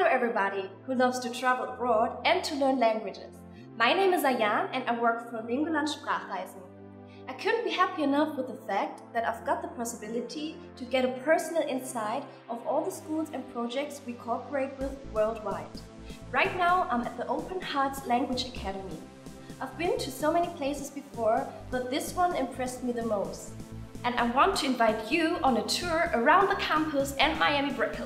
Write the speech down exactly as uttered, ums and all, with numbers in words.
everybody who loves to travel abroad and to learn languages. My name is Ayan and I work for Lingoland Sprachreisen. I couldn't be happy enough with the fact that I've got the possibility to get a personal insight of all the schools and projects we cooperate with worldwide. Right now I'm at the Open Hearts Language Academy. I've been to so many places before, but this one impressed me the most. And I want to invite you on a tour around the campus and Miami Brickell.